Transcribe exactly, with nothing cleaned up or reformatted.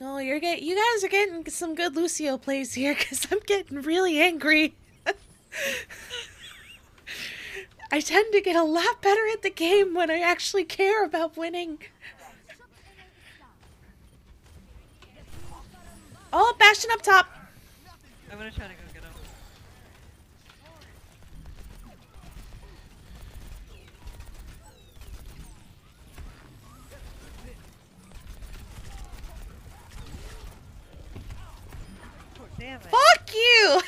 No, you're get. You guys are getting some good Lucio plays here, because I'm getting really angry. I tend to get a lot better at the game when I actually care about winning. Oh, Bastion up top. I'm gonna try to go get him. Oh, damn it. Fuck you!